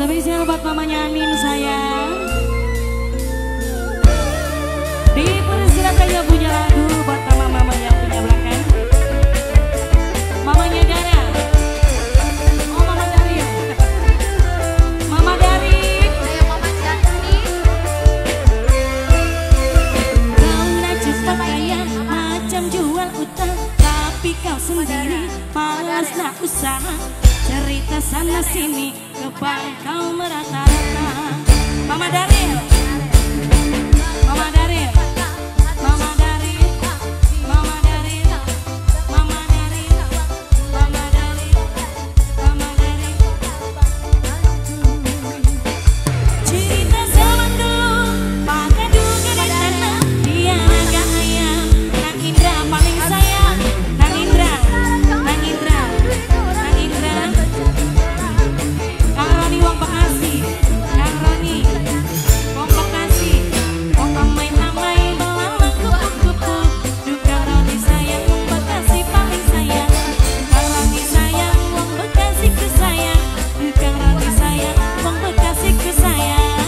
Spesial buat mamanya Anin sayang. Dipersilakan yang punya lagu buat mama-mama yang punya belakang. Mamanya Dara. Oh Mama Dari. Mama Dari. Ayo Mama Jani. Kau nak cepat kaya macam jual utang, tapi kau sendiri malas nak usaha. Cerita sana sini kepala kau merata-rata. Mama Dari. Mama Dari. Mama Dari. Mama Dari. Mama Dari. Mama Dari. Mama Dari. Cerita zaman dulu pakai duga di tanah. Dia agak ayam. Nang Indra paling sayang. Nang Indra. Nang Indra. Nang Indra. Kang Roni wong Bekasi. Kang Roni wong Bekasi. Wong amai-amai belalang kupu-kupu. Duka Roni sayang wong Bekasi paling sayang. Kang Roni sayang wong Bekasi ku sayang. Duka Roni sayang wong Bekasi ku sayang.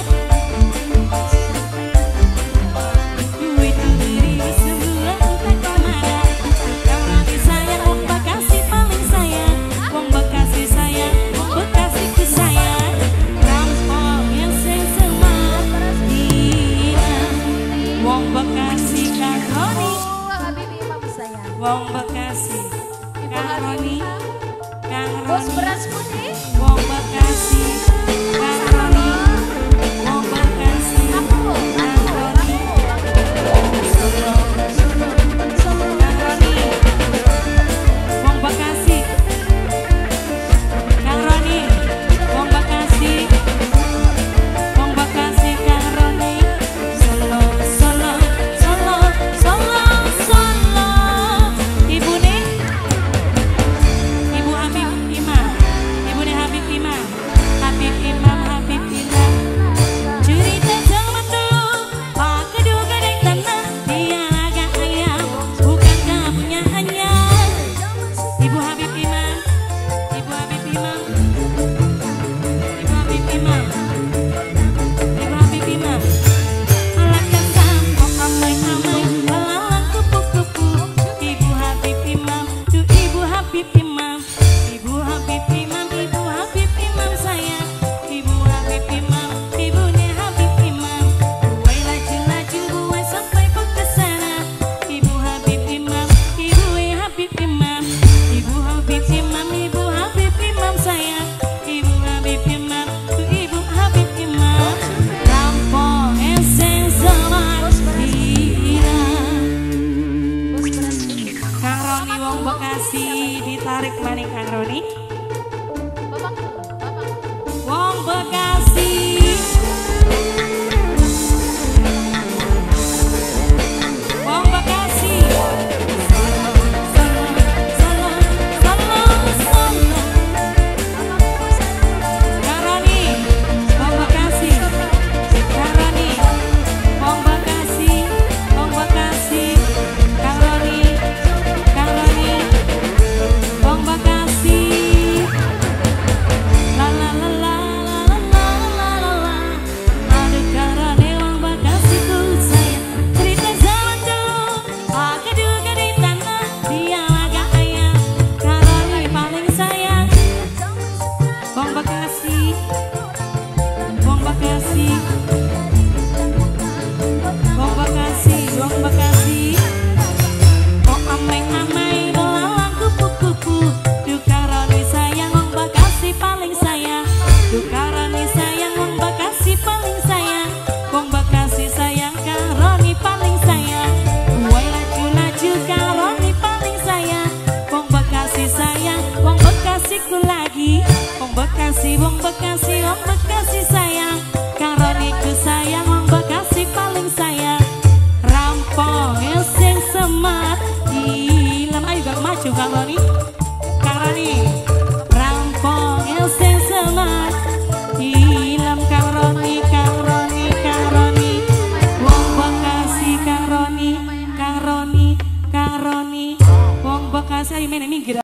Duit beli sebuah tak kemana. Kang Roni sayang wong Bekasi paling sayang. Wong Bekasi sayang wong Bekasi ku sayang. Rampok yang sing semat hilang. Wong Bekasi Kang Roni. Habibi Mama sayang. Wong Bekasi Kang Roni. Kang Bos Roni. beras putih. Wong Bekasi Kang Roni. Wong Bekasi Kang Roni. Kang Roni. Wong Bekasi Kang Roni. Wong Bekasi. Wong Bekasi Kang Roni. Solo solo solo solo solo. Ibu nih. Ibu Habib Imam. Ibu nih Habib Imam. Habib Imam, Habib Imam. Cerita zaman dulu pakai duga di tanah. Dia agak ayam, bukan kamunya hanya. Ibu Habib Imam. Ibu Habib Imam. Ibu Habib Imam. Ibu Habib Imam. Alat kesam, kok amai-amai belalang kupu-kupu. Ibu Habib Imam, tuh Ibu Habib Imam. Ibu Habib Imam, Ibu Habib Imam sayang. Ibu Habib Imam, Ibu nih Habib Imam. Buai laju-laju, buai sampai kok ke sana. Ibu Habib Imam, Ibu Habib Imam. Ibu Habib Imam, Ibu Habib Imam sayang. Ibu Habib Imam, tuh Ibu Habib Imam. Rampok eseng semat hilang. Bos beras putih. Kang Roni wong Bekasi ditarik maning Kang Roni. Bapak. Wong Bekasi. Wong Bekasi. Solo, solo, solo, solo, solo. Kang Roni, Wong Bekasi. Kang Roni, Wong Bekasi. Wong Bekasi. Kang Roni, Kang Roni, Wong Bekasi. La la la la la la la la la la. Aduh Kang Roni wong Bekasi ku sayang. Cerita zaman dulu pakai duga di tanah. Dia agak ayam. Kang Roni paling sayang. Wong Bekasi. Wong Bekasi. Wong Bekasi. Wong Bekasi. Oh amai-amai belalang kupu-kupu. Duh Kang Roni sayang wong Bekasi paling sayang. Duh Kang Roni sayang wong Bekasi paling sayang. Wong Bekasi sayang Kang Roni paling sayang. Buai laju-laju Kang Roni paling sayang. Wong Bekasi sayang, wong Bekasi ku lagi. Wong Bekasi, Wong Bekasi, Wong Bekasi sayang. Kang Roni ku sayang, wong Bekasi paling sayang. Rampok sing semat hilang. Ayo gak maju Kang Roni. Kang Roni. Rampok sing semat hilang. Kang Roni, Kang Roni, Kang Roni. Wong Bekasi Kang Roni, Kang Roni, Kang Roni. Wong Bekasi ayo main minggir.